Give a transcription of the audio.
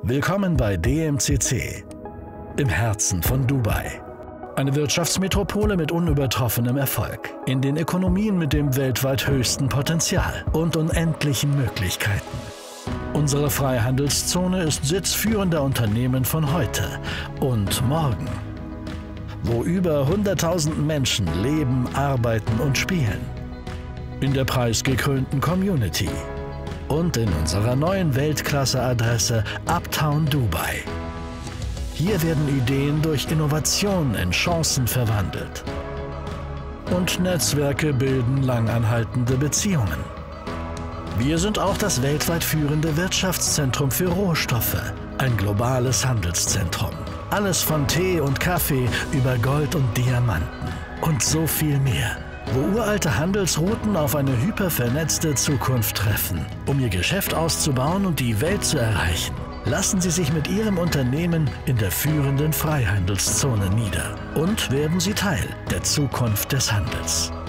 Willkommen bei DMCC, im Herzen von Dubai. Eine Wirtschaftsmetropole mit unübertroffenem Erfolg, in den Ökonomien mit dem weltweit höchsten Potenzial und unendlichen Möglichkeiten. Unsere Freihandelszone ist Sitz führender Unternehmen von heute und morgen, wo über 100.000 Menschen leben, arbeiten und spielen. In der preisgekrönten Community und in unserer neuen Weltklasse-Adresse Uptown Dubai. Hier werden Ideen durch Innovation in Chancen verwandelt. Und Netzwerke bilden langanhaltende Beziehungen. Wir sind auch das weltweit führende Wirtschaftszentrum für Rohstoffe, ein globales Handelszentrum. Alles von Tee und Kaffee über Gold und Diamanten und so viel mehr. Wo uralte Handelsrouten auf eine hypervernetzte Zukunft treffen, um ihr Geschäft auszubauen und die Welt zu erreichen. Lassen Sie sich mit Ihrem Unternehmen in der führenden Freihandelszone nieder und werden Sie Teil der Zukunft des Handels.